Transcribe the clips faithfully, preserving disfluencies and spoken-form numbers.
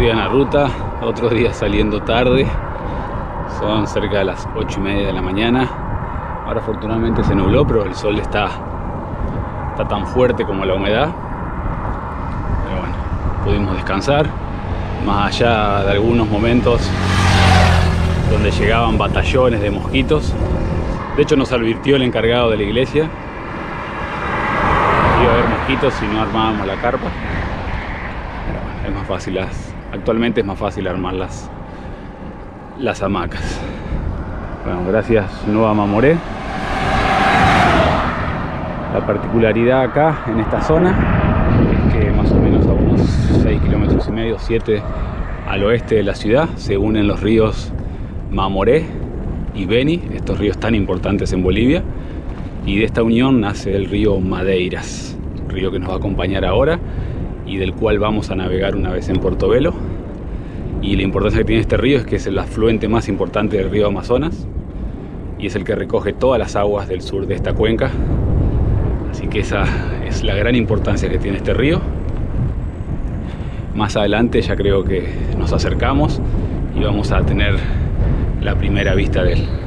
día en la ruta, otro día saliendo tarde. Son cerca de las ocho y media de la mañana. Ahora afortunadamente se nubló, pero el sol está, está tan fuerte como la humedad. Pero bueno, pudimos descansar. Más allá de algunos momentos donde llegaban batallones de mosquitos. De hecho nos advirtió el encargado de la iglesia. Iba a haber mosquitos si no armábamos la carpa. Pero bueno, es más fácil las, actualmente es más fácil armar las, las hamacas. Bueno, gracias Nueva Mamoré. La particularidad acá en esta zona es que más o menos a unos seis kilómetros y medio, siete al oeste de la ciudad se unen los ríos Mamoré y Beni, estos ríos tan importantes en Bolivia, y de esta unión nace el río Madeiras, río que nos va a acompañar ahora y del cual vamos a navegar una vez en Portobelo. Y la importancia que tiene este río es que es el afluente más importante del río Amazonas y es el que recoge todas las aguas del sur de esta cuenca. Así que esa es la gran importancia que tiene este río. Más adelante ya creo que nos acercamos y vamos a tener la primera vista de él.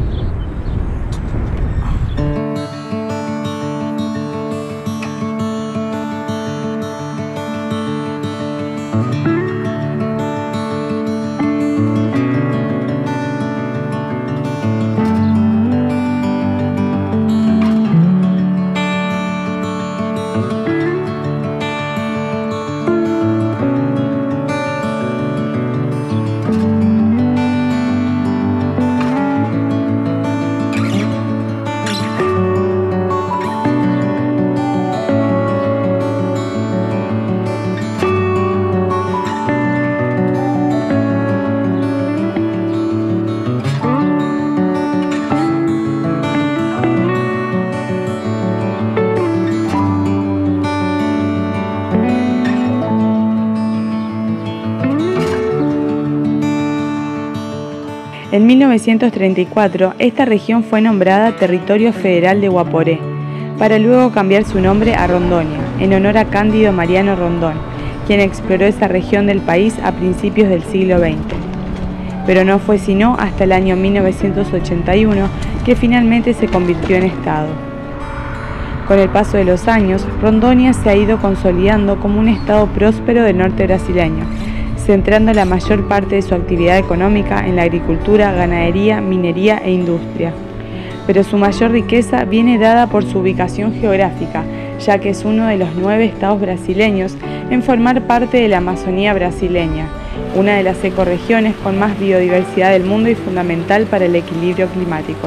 En mil novecientos treinta y cuatro, esta región fue nombrada Territorio Federal de Guaporé, para luego cambiar su nombre a Rondonia, en honor a Cándido Mariano Rondón, quien exploró esa región del país a principios del siglo veinte. Pero no fue sino hasta el año mil novecientos ochenta y uno que finalmente se convirtió en estado. Con el paso de los años, Rondonia se ha ido consolidando como un estado próspero del norte brasileño, centrando la mayor parte de su actividad económica en la agricultura, ganadería, minería e industria. Pero su mayor riqueza viene dada por su ubicación geográfica, ya que es uno de los nueve estados brasileños en formar parte de la Amazonía brasileña, una de las ecorregiones con más biodiversidad del mundo y fundamental para el equilibrio climático.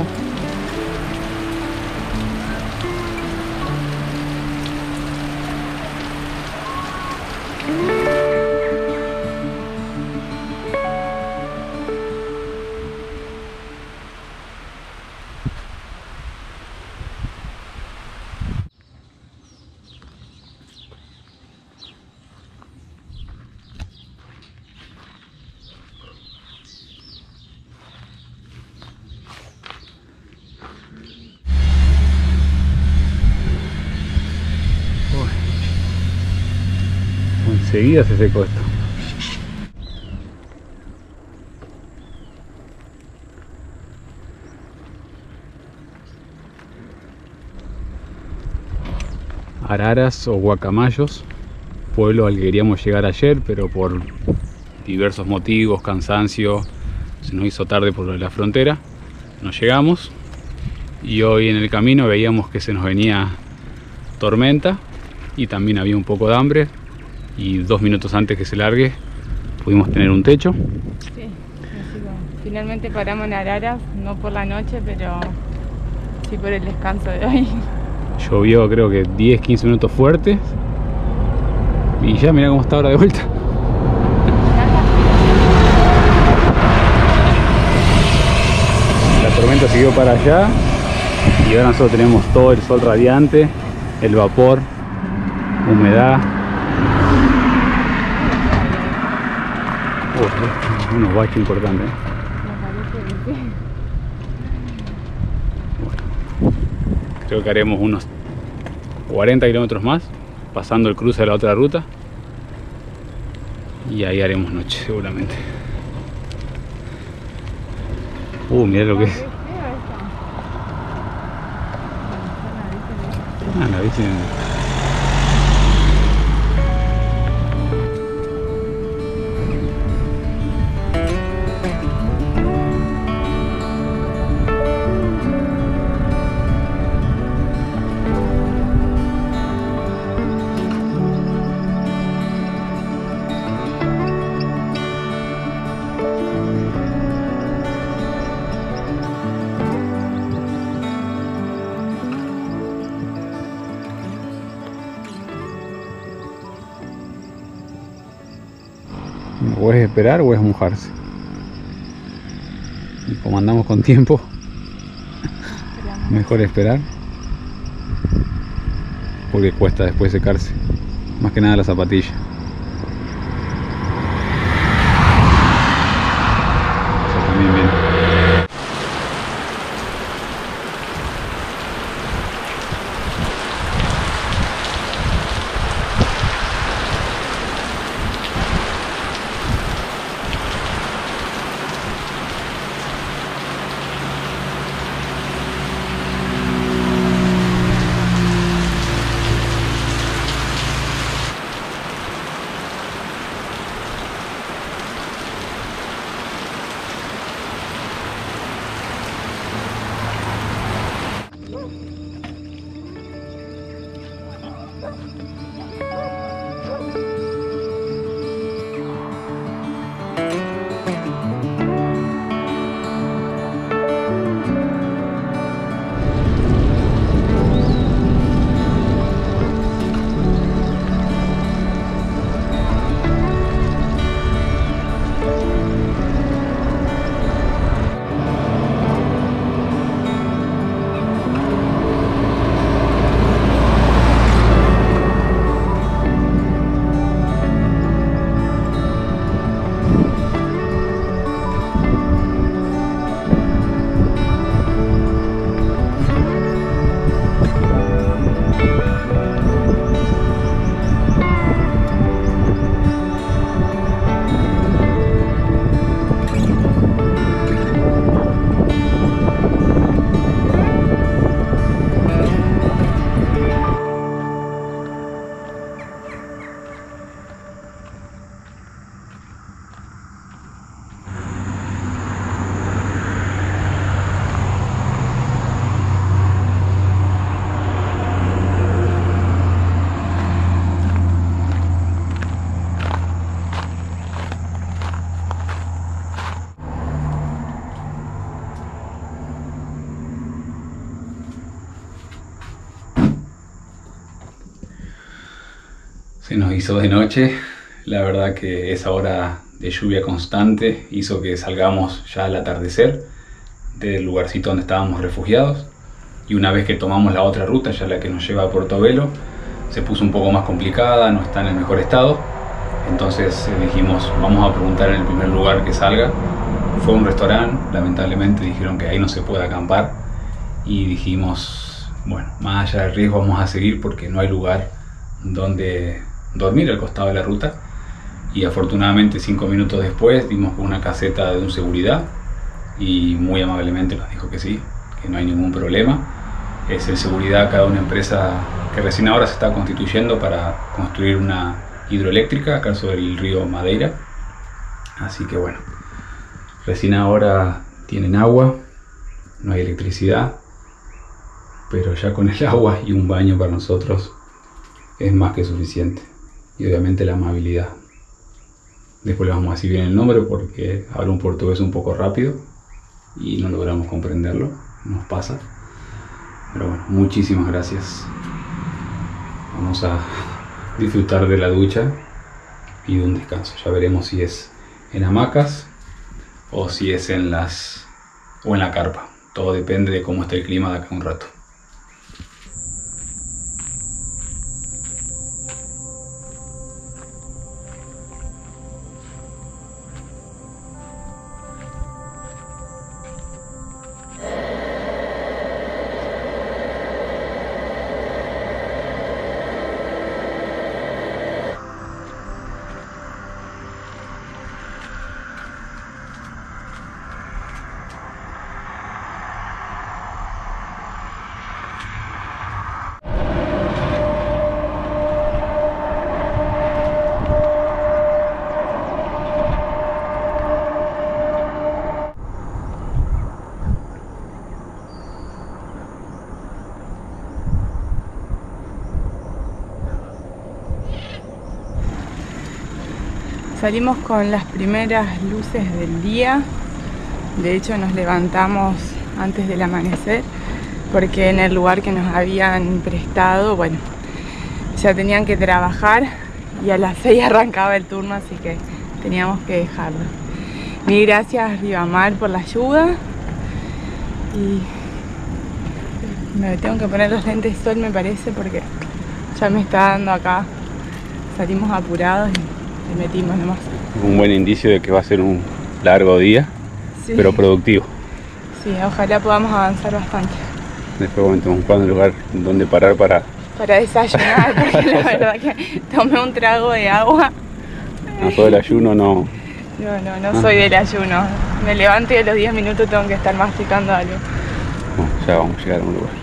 Enseguida se secó esto. Araras o Guacamayos, pueblo al que queríamos llegar ayer, pero por diversos motivos, cansancio, se nos hizo tarde por la frontera, no llegamos. Y hoy en el camino veíamos que se nos venía tormenta y también había un poco de hambre. Y dos minutos antes que se largue pudimos tener un techo. Sí, finalmente paramos en Araras, no por la noche, pero sí por el descanso de hoy. Llovió creo que diez a quince minutos fuertes y ya mirá cómo está ahora de vuelta. La tormenta siguió para allá y ahora nosotros tenemos todo el sol radiante, el vapor, humedad. Oh, unos baches importantes. Bueno, creo que haremos unos cuarenta kilómetros más, pasando el cruce de la otra ruta. y ahí haremos noche seguramente. Uh, mirá lo que es. Ah, la bici. O es esperar o es mojarse. Y como andamos con tiempo, mejor esperar, porque cuesta después secarse, más que nada la zapatilla. Eso también viene. Se nos hizo de noche, la verdad que esa hora de lluvia constante hizo que salgamos ya al atardecer del lugarcito donde estábamos refugiados, y una vez que tomamos la otra ruta, ya la que nos lleva a Portobelo, se puso un poco más complicada, no está en el mejor estado. Entonces dijimos, vamos a preguntar en el primer lugar que salga. Fue un restaurante, lamentablemente dijeron que ahí no se puede acampar, y dijimos, bueno, más allá del riesgo vamos a seguir porque no hay lugar donde dormir al costado de la ruta. Y afortunadamente cinco minutos después dimos con una caseta de un seguridad y muy amablemente nos dijo que sí, que no hay ningún problema. Es el seguridad acá de una empresa que recién ahora se está constituyendo para construir una hidroeléctrica acá sobre el río Madeira. Así que bueno, recién ahora tienen agua, no hay electricidad, pero ya con el agua y un baño para nosotros es más que suficiente. Y obviamente la amabilidad. Después le vamos a decir bien el nombre porque habla un portugués un poco rápido y no logramos comprenderlo, nos pasa. Pero bueno, muchísimas gracias. Vamos a disfrutar de la ducha y de un descanso. Ya veremos si es en hamacas o si es en las o en la carpa. Todo depende de cómo esté el clima de acá a un rato. Salimos con las primeras luces del día. De hecho nos levantamos antes del amanecer porque en el lugar que nos habían prestado, bueno, ya tenían que trabajar y a las seis arrancaba el turno, así que teníamos que dejarlo. Mil gracias Ribamar por la ayuda y me tengo que poner los lentes de sol, me parece, porque ya me está dando acá. Salimos apurados y le metimos nomás. Un buen indicio de que va a ser un largo día, sí, pero productivo. Sí, ojalá podamos avanzar bastante. Después bueno, tenemos un lugar donde parar para... Para desayunar, porque la verdad que tomé un trago de agua. No, todo el ayuno no... No, no, no, no soy del ayuno. Me levanto y a los diez minutos tengo que estar masticando algo. Bueno, ya vamos a llegar a un lugar.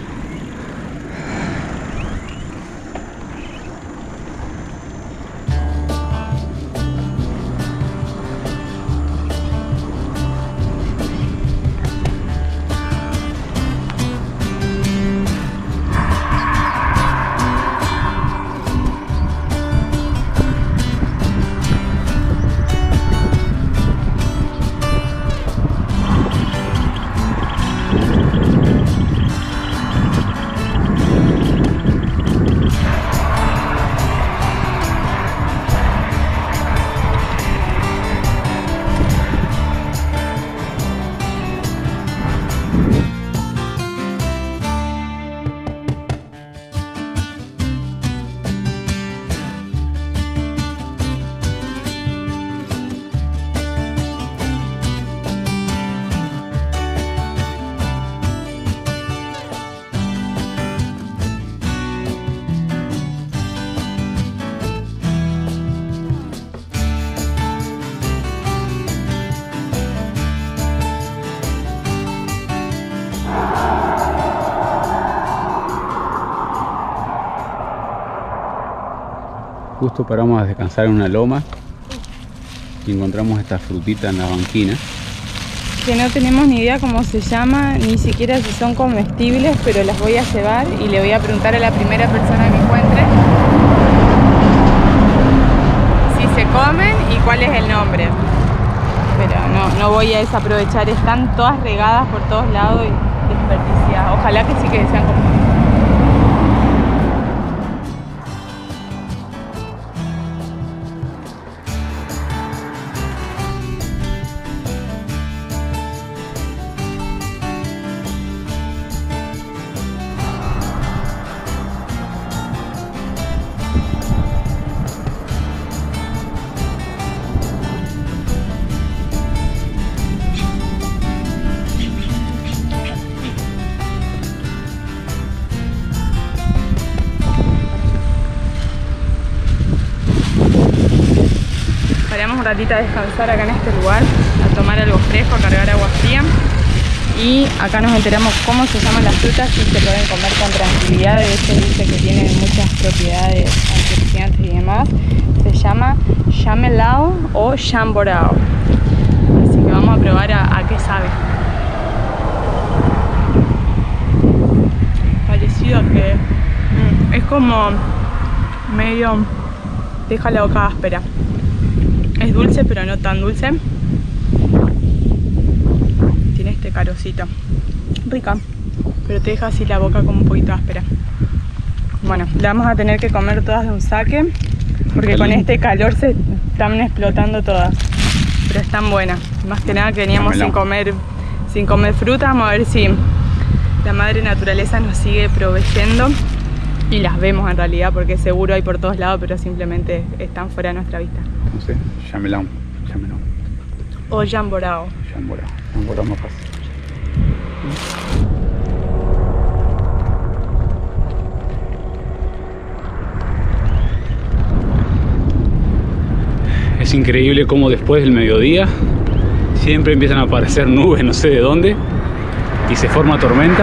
Justo paramos a descansar en una loma y encontramos esta frutita en la banquina. Que no tenemos ni idea cómo se llama, ni siquiera si son comestibles, pero las voy a llevar y le voy a preguntar a la primera persona que encuentre si se comen y cuál es el nombre. Pero no, no voy a desaprovechar, están todas regadas por todos lados y desperdiciadas. Ojalá que sí que sean comestibles. Un ratito a descansar acá en este lugar, a tomar algo fresco, a cargar agua fría, y acá nos enteramos cómo se llaman las frutas y se pueden comer con tranquilidad. De hecho dice que tienen muchas propiedades antioxidantes y demás. Se llama chamelao o chamborao, así que vamos a probar a, a qué sabe. Parecido a que mm, es como medio, deja la boca áspera. Es dulce, pero no tan dulce. Tiene este carocito. Rica, pero te deja así la boca como un poquito áspera. Bueno, la vamos a tener que comer todas de un saque, porque con este calor se están explotando todas. Pero están buenas. Más que nada que veníamos sin comer, sin comer fruta. Vamos a ver si la madre naturaleza nos sigue proveyendo. Y las vemos en realidad, porque seguro hay por todos lados, pero simplemente están fuera de nuestra vista. No sé, chamelao, chamelao. O chamborao. Chamborao, chamborao más fácil. Es increíble cómo después del mediodía siempre empiezan a aparecer nubes, no sé de dónde, y se forma tormenta.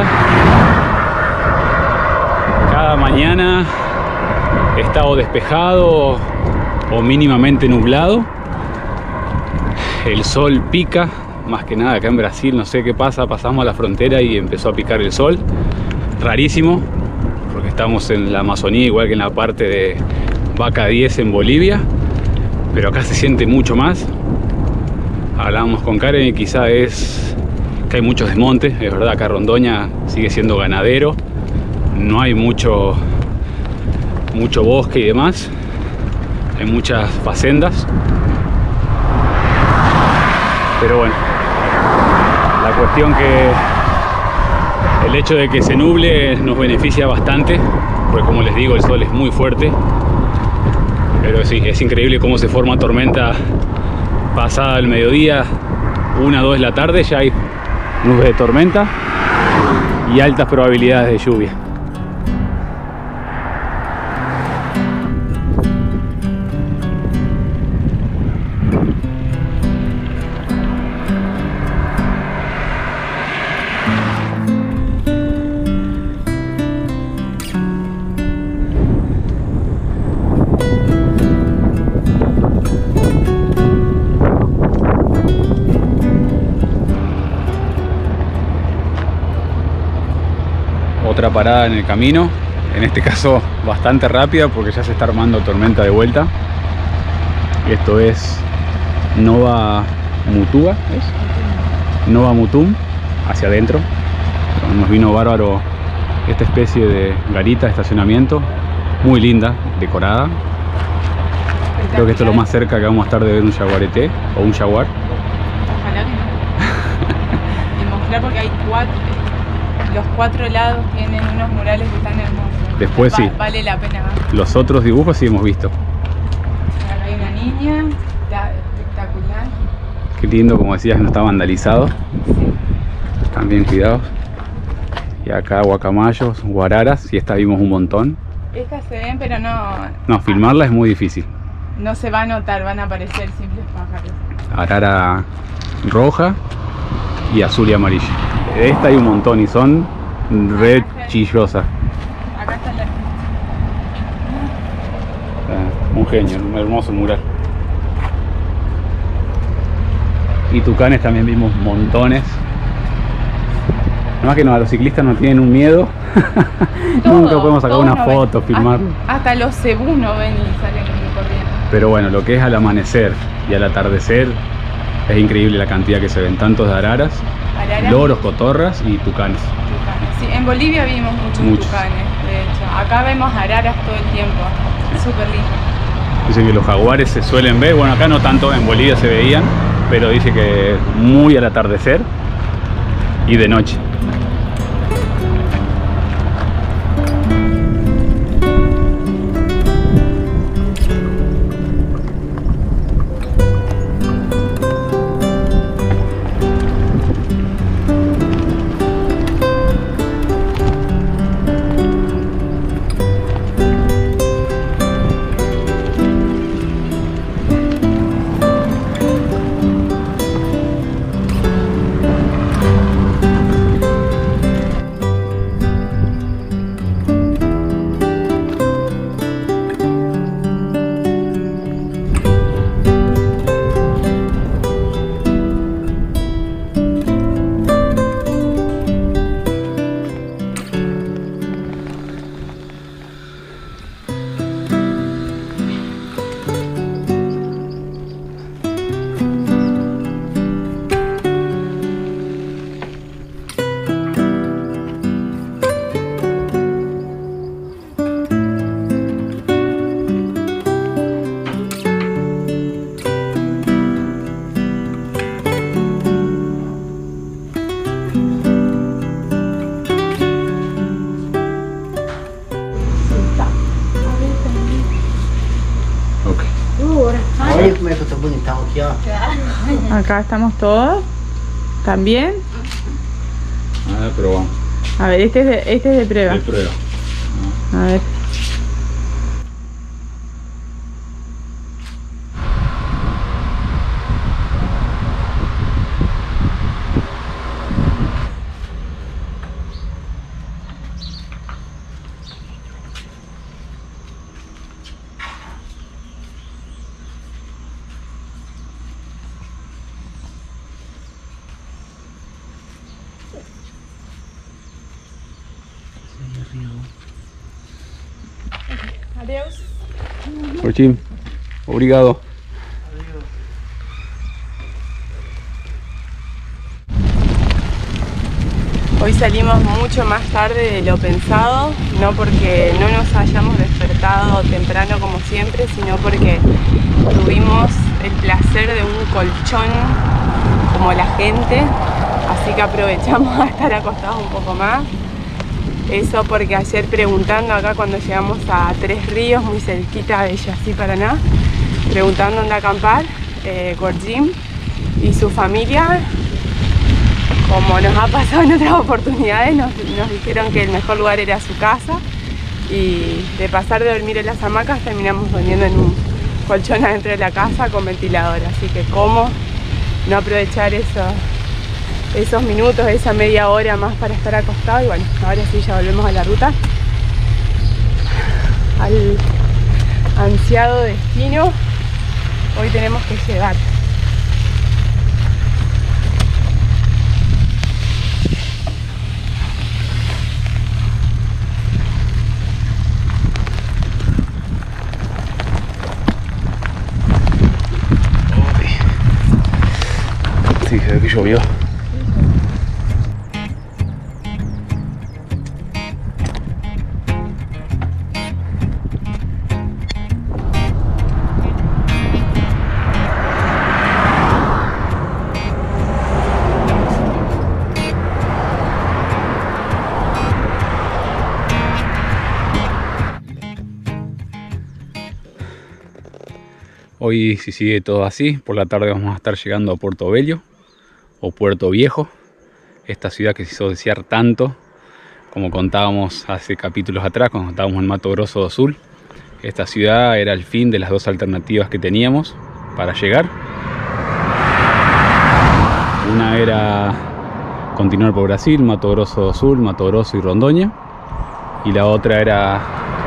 Cada mañana está o despejado o mínimamente nublado. El sol pica, más que nada acá en Brasil, no sé qué pasa, pasamos a la frontera y empezó a picar el sol. Rarísimo, porque estamos en la Amazonía, igual que en la parte de Vaca diez en Bolivia. pero acá se siente mucho más. Hablábamos con Karen y quizá es que hay muchos desmontes. Es verdad, acá Rondoña sigue siendo ganadero, no hay mucho, mucho bosque y demás, hay muchas facendas, pero bueno, la cuestión que el hecho de que se nuble nos beneficia bastante, porque como les digo, el sol es muy fuerte. Pero sí, es increíble cómo se forma tormenta pasada el mediodía, una, dos de la tarde, ya hay nubes de tormenta y altas probabilidades de lluvia. Otra parada en el camino, en este caso bastante rápida porque ya se está armando tormenta de vuelta. Esto es Nova Mutua, ¿es? Nova Mutum, hacia adentro. Nos vino bárbaro esta especie de garita de estacionamiento, muy linda, decorada. Creo que esto es lo más cerca que vamos a estar de ver un jaguarete o un jaguar. Ojalá que no. Y mostrar porque hay cuatro. Los cuatro lados tienen unos murales que están hermosos. Después Va, sí. Vale la pena. Los otros dibujos sí hemos visto. Acá hay una niña, está espectacular. Qué lindo, como decías, no está vandalizado. Sí. Están bien cuidados. Y acá guacamayos, guararas, y esta vimos un montón. Estas se ven, pero no... No, filmarla es muy difícil. No se va a notar, van a aparecer simples pájaros. Arara roja y azul y amarilla. De esta hay un montón y son re chillosas. Acá está la... Ah, un genio, un hermoso mural. Y tucanes también vimos montones. Nada más que no, los ciclistas no tienen un miedo. Todo, Nunca podemos sacar una no foto, ven. filmar. Hasta, hasta los cebú no ven y salen corriendo. Pero bueno, lo que es al amanecer y al atardecer es increíble la cantidad que se ven, tantos de araras, Araras, loros, cotorras y tucanes. tucanes. Sí, en Bolivia vimos muchos, Muchos. tucanes, de hecho. Acá vemos araras todo el tiempo. Súper lindo. Dice que los jaguares se suelen ver, bueno, acá no tanto, en Bolivia se veían, pero dice que muy al atardecer y de noche. Acá estamos todos. ¿También? A ver, probamos. A ver, este es de, este es de prueba. De prueba. A ver. Por Jim, obrigado. Hoy salimos mucho más tarde de lo pensado, no porque no nos hayamos despertado temprano como siempre, sino porque tuvimos el placer de un colchón como la gente, así que aprovechamos a estar acostados un poco más. Eso porque ayer preguntando acá cuando llegamos a Tres Ríos, muy cerquita de Yací, Paraná, preguntando dónde acampar, eh, Gorjim y su familia, como nos ha pasado en otras oportunidades, nos, nos dijeron que el mejor lugar era su casa, y de pasar de dormir en las hamacas terminamos durmiendo en un colchón adentro de la casa con ventilador. Así que cómo no aprovechar eso, esos minutos, esa media hora más para estar acostado. Y bueno, ahora sí ya volvemos a la ruta, al ansiado destino. Hoy tenemos que llegar. Sí, se ve que llovió. Hoy, si sigue todo así, por la tarde vamos a estar llegando a Puerto Bello o Puerto Viejo, esta ciudad que se hizo desear tanto, como contábamos hace capítulos atrás, cuando estábamos en Mato Grosso do Sul. Esta ciudad era el fin de las dos alternativas que teníamos para llegar. Una era continuar por Brasil, Mato Grosso do Sul, Mato Grosso y Rondônia, y la otra era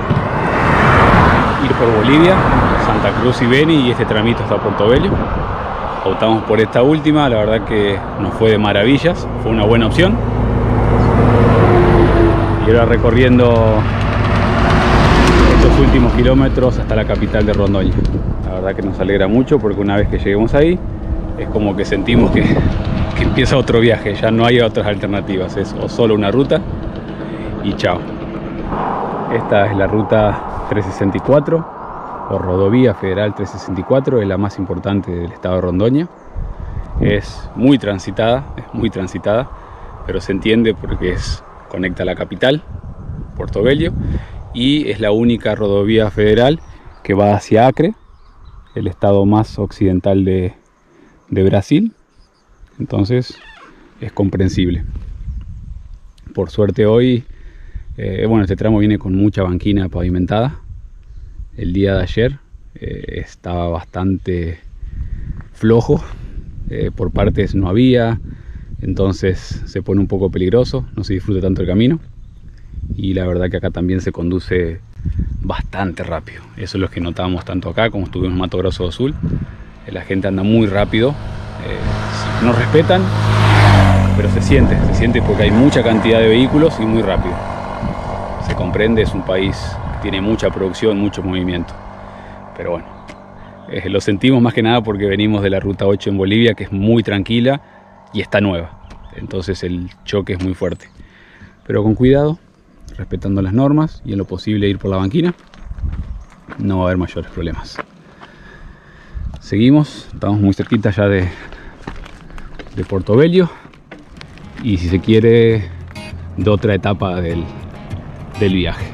ir por Bolivia, Santa Cruz y Beni, y este tramito hasta Puerto Bello. Optamos por esta última, la verdad que nos fue de maravillas, fue una buena opción. Y ahora recorriendo estos últimos kilómetros hasta la capital de Rondônia. La verdad que nos alegra mucho, porque una vez que lleguemos ahí es como que sentimos que, que empieza otro viaje, ya no hay otras alternativas, es o solo una ruta y chao. Esta es la ruta trescientos sesenta y cuatro. O Rodovía Federal trescientos sesenta y cuatro, es la más importante del estado de Rondônia. Es muy transitada, es muy transitada, pero se entiende porque es, conecta la capital, Puerto Bello, y es la única rodovía federal que va hacia Acre, el estado más occidental de, de Brasil. Entonces es comprensible. Por suerte hoy, eh, bueno, este tramo viene con mucha banquina pavimentada. El día de ayer eh, estaba bastante flojo, eh, por partes no había, entonces se pone un poco peligroso, no se disfruta tanto el camino, y la verdad que acá también se conduce bastante rápido. Eso es lo que notábamos tanto acá como estuvimos en Mato Grosso do Sul. Eh, la gente anda muy rápido, eh, no respetan, pero se siente, se siente porque hay mucha cantidad de vehículos y muy rápido. Se comprende, es un país tiene mucha producción, mucho movimiento, pero bueno, eh, lo sentimos más que nada porque venimos de la ruta ocho en Bolivia, que es muy tranquila y está nueva, entonces el choque es muy fuerte, pero con cuidado, respetando las normas y en lo posible ir por la banquina, no va a haber mayores problemas. Seguimos, estamos muy cerquita ya de, de Puerto Bello, y si se quiere, de otra etapa del, del viaje.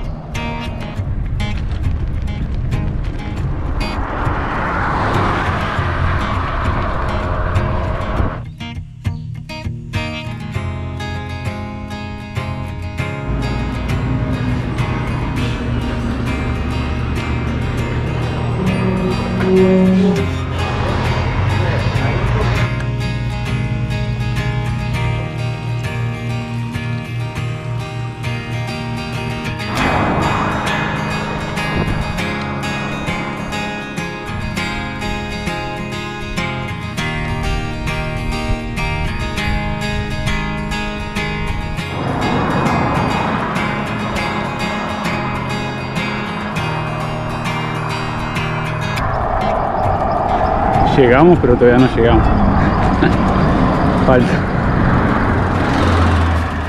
Llegamos, pero todavía no llegamos. Falta.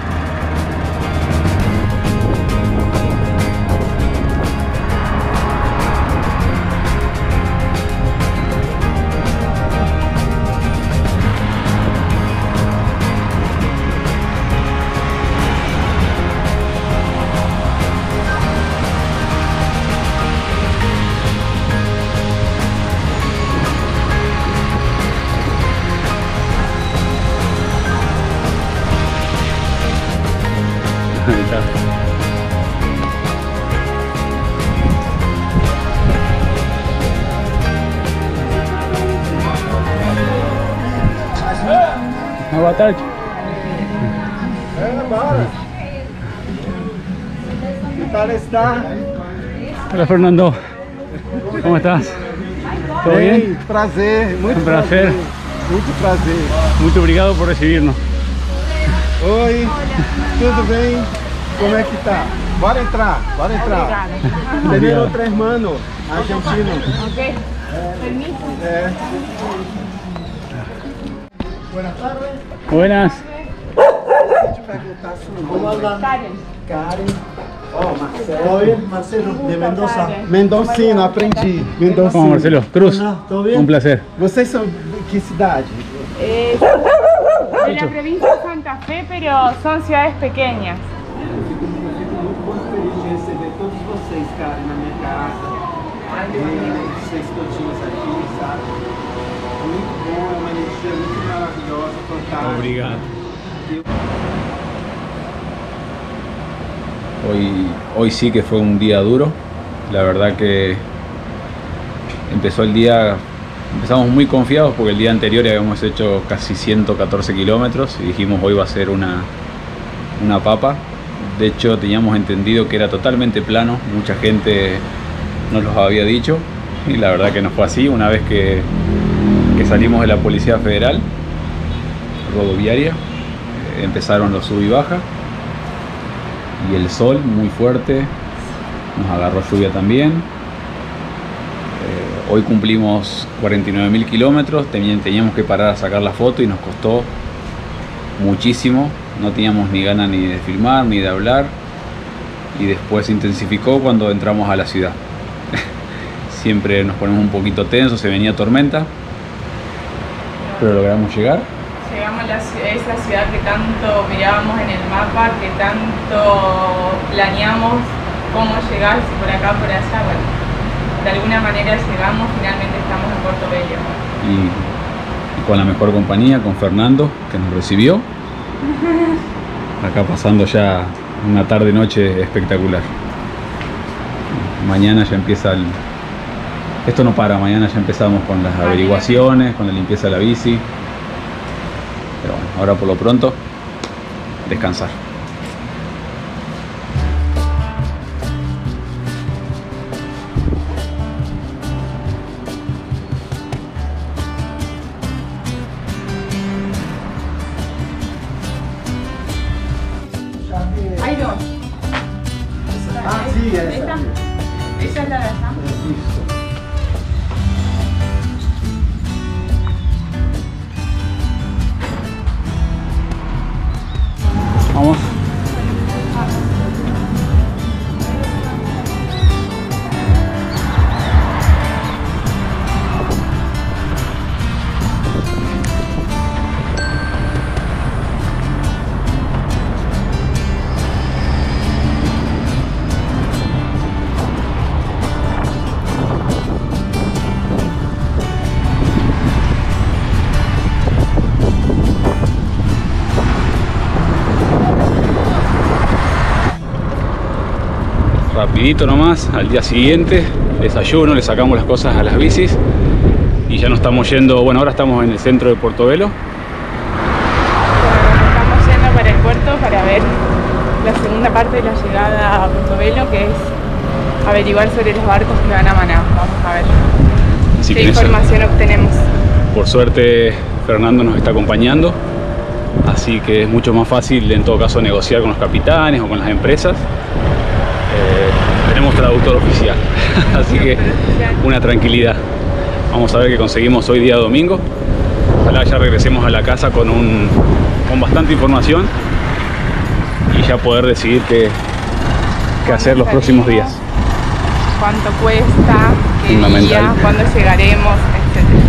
boa tarde. ¿Qué tal está? Hola Fernando, ¿cómo estás? ¿Todo bien? Bem, prazer, muito Un prazer. prazer. Muito prazer. Muito obrigado por recibirnos. Oi, tudo bem? Como é que tá? Bora entrar, bora entrar. Tem outro hermano argentino. Ok, permiso. É. Buenas tardes. Buenas. Deixa eu perguntar seu nome. Karen. Karen. Oh, Marcelo. Oi, Marcelo de Mendoza. Mendocino, aprendi. Mendocino. ¿Cómo Marcelo? Cruz. ¿Todo bien? Un placer. Vocês são de que cidade? Eh, de la provincia de Santa Fe, pero son ciudades pequeñas. Muito feliz de receber todos vocês, cara, na minha casa. E seis cantinhos aqui, sabe? Muito bom, é uma energia muito maravilhosa, fantástica. Obrigado. Hoy, hoy sí que fue un día duro. La verdad que empezó el día, empezamos muy confiados porque el día anterior habíamos hecho casi ciento catorce kilómetros y dijimos hoy va a ser una, una papa. De hecho teníamos entendido que era totalmente plano, mucha gente nos lo había dicho y la verdad que no fue así. Una vez que, que salimos de la Policía Federal Rodoviaria, eh, empezaron los sub y baja y el sol muy fuerte, nos agarró lluvia también. Eh, hoy cumplimos cuarenta y nueve mil kilómetros, teníamos que parar a sacar la foto y nos costó muchísimo, no teníamos ni ganas ni de filmar ni de hablar y después se intensificó cuando entramos a la ciudad. Siempre nos ponemos un poquito tensos, se venía tormenta, pero logramos llegar. Llegamos a la ciudad, esa ciudad que tanto mirábamos en el mapa, que tanto planeamos cómo llegar, si por acá, por allá. Bueno, de alguna manera llegamos, finalmente estamos en Puerto Bello. Y, y con la mejor compañía, con Fernando, que nos recibió. Acá pasando ya una tarde-noche espectacular. Mañana ya empieza el... Esto no para, mañana ya empezamos con las averiguaciones, con la limpieza de la bici. Pero bueno, ahora por lo pronto, descansar. Hay dos. Ah, sí, esa. ¿Esta? Esa es la de allá. Isso. Vamos. Rapidito nomás, al día siguiente, desayuno, le sacamos las cosas a las bicis y ya nos estamos yendo, bueno, ahora estamos en el centro de Portobelo. Estamos yendo para el puerto para ver la segunda parte de la llegada a Portobelo, que es averiguar sobre los barcos que van a Manaus. Vamos a ver Así qué que eso, información obtenemos. por suerte Fernando nos está acompañando, así que es mucho más fácil en todo caso negociar con los capitanes o con las empresas. Eh, tenemos traductor oficial, así que una tranquilidad. Vamos a ver qué conseguimos hoy día domingo. Ojalá ya regresemos a la casa con, un, con bastante información y ya poder decidir qué, qué hacer los próximos días. Cuánto cuesta, qué Fundamental. día, cuándo llegaremos, etcétera.